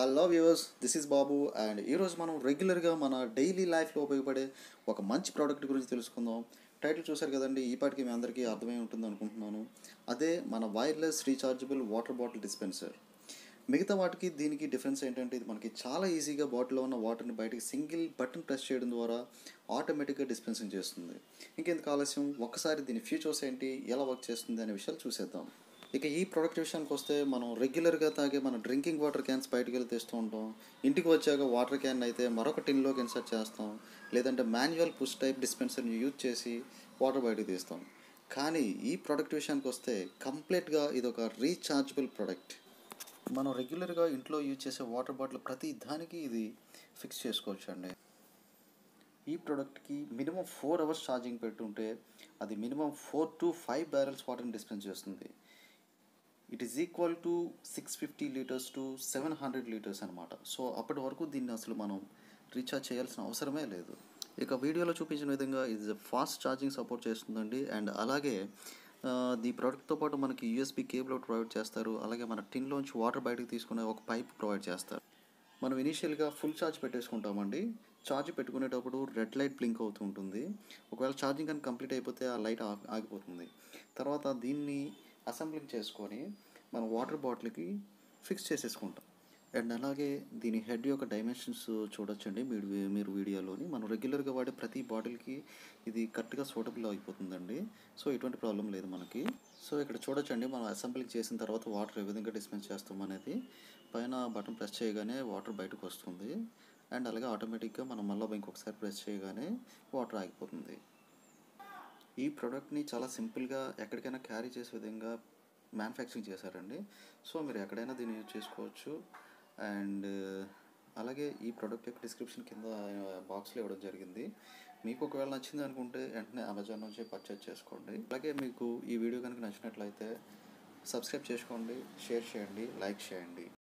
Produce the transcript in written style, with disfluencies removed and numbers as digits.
Hello viewers, this is Babu and ఈరోజు మనం రెగ్యులర్గా మన డైలీ లైఫ్లో ఉపయోగపడే ఒక మంచి ప్రోడక్ట్ గురించి తెలుసుకుందాం. టైటిల్ చూశారు కదండి, ఈ పాటికి మీ అందరికీ అర్థమై ఉంటుంది అనుకుంటున్నాను. అదే మన wireless rechargeable water bottle dispenser. మిగతా వాటికి దీనికి డిఫరెన్స్ ఏంటంటే, ఇది మనకి చాలా ఈజీగా బాటిల్లో ఉన్న వాటర్ని బయటికి సింగిల్ బటన్ ప్రెస్ చేయడం ద్వారా ఆటోమేటిక్గా డిస్పెన్సింగ్ చేస్తుంది. ఇంకెందుకు ఆలస్యం, ఒక్కసారి దీని ఫీచర్స్ ఏంటి, ఎలా వర్క్ చేస్తుంది అనే విషయాలు చూసేద్దాం. ఇక ఈ ప్రోడక్ట్ విషయానికి వస్తే, మనం రెగ్యులర్గా తాగే మన డ్రింకింగ్ వాటర్ క్యాన్స్ బయటకు వెళ్ళి తెస్తూ ఉంటాం. ఇంటికి వచ్చాక వాటర్ క్యాన్ అయితే మరొక టిన్లోకి ఇన్సర్ట్ చేస్తాం, లేదంటే మాన్యువల్ పుష్ టైప్ డిస్పెన్సర్ని యూజ్ చేసి వాటర్ బయటకు తీస్తాం. కానీ ఈ ప్రోడక్ట్ విషయానికి వస్తే కంప్లీట్గా ఇది ఒక రీఛార్జబుల్ ప్రోడక్ట్. మనం రెగ్యులర్గా ఇంట్లో యూజ్ చేసే వాటర్ బాటిల్ ప్రతి దానికి ఇది ఫిక్స్ చేసుకోవచ్చు అండి. ఈ ప్రోడక్ట్కి మినిమం 4 అవర్స్ ఛార్జింగ్ పెట్టుంటే అది మినిమం 4 to 5 బ్యారెల్స్ వాటర్ని డిస్పెన్స్ చేస్తుంది. It is equal to 650 litres to 700 litres అనమాట. సో అప్పటి వరకు దీన్ని అసలు మనం రీఛార్జ్ చేయాల్సిన అవసరమే లేదు. ఇక వీడియోలో చూపించిన విధంగా ఇది ఫాస్ట్ ఛార్జింగ్ సపోర్ట్ చేస్తుందండి. అండ్ అలాగే ఈ ప్రోడక్ట్తో పాటు మనకి యూఎస్బి కేబుల్ ఒకటి ప్రొవైడ్ చేస్తారు. అలాగే మన టిన్లోంచి వాటర్ బయటకు తీసుకునే ఒక పైప్ ప్రొవైడ్ చేస్తారు. మనం ఇనీషియల్గా ఫుల్ ఛార్జ్ పెట్టేసుకుంటామండి. ఛార్జ్ పెట్టుకునేటప్పుడు రెడ్ లైట్ బ్లింక్ అవుతూ ఉంటుంది. ఒకవేళ ఛార్జింగ్ కానీ కంప్లీట్ అయిపోతే ఆ లైట్ ఆగిపోతుంది. తర్వాత దీన్ని అసెంబ్లింగ్ చేసుకొని మనం వాటర్ బాటిల్కి ఫిక్స్ చేసేసుకుంటాం. అండ్ అలాగే దీని హెడ్ యొక్క డైమెన్షన్స్ చూడొచ్చండి మీరు వీడియోలోని. మనం రెగ్యులర్గా వాడే ప్రతి బాటిల్కి ఇది కరెక్ట్గా సూటబుల్ అయిపోతుందండి. సో ఎటువంటి ప్రాబ్లం లేదు మనకి. సో ఇక్కడ చూడొచ్చండి, మనం అసెంబ్లింగ్ చేసిన తర్వాత వాటర్ ఏ విధంగా డిస్పెన్స్ చేస్తాం అనేది. పైన బటన్ ప్రెస్ చేయగానే వాటర్ బయటకు వస్తుంది. అండ్ అలాగే ఆటోమేటిక్గా మనం మళ్ళీ ఇంకొకసారి ప్రెస్ చేయగానే వాటర్ ఆగిపోతుంది. ఈ ప్రోడక్ట్ని చాలా సింపుల్గా ఎక్కడికైనా క్యారీ చేసే విధంగా మ్యానుఫ్యాక్చరింగ్ చేశారండి. సో మీరు ఎక్కడైనా దీన్ని యూజ్ చేసుకోవచ్చు. అండ్ అలాగే ఈ ప్రోడక్ట్ యొక్క డిస్క్రిప్షన్ కింద బాక్స్లో ఇవ్వడం జరిగింది. మీకు ఒకవేళ నచ్చింది అనుకుంటే వెంటనే అమెజాన్ నుంచి పర్చేజ్ చేసుకోండి. అలాగే మీకు ఈ వీడియో కనుక నచ్చినట్లయితే సబ్స్క్రైబ్ చేసుకోండి, షేర్ చేయండి, లైక్ చేయండి.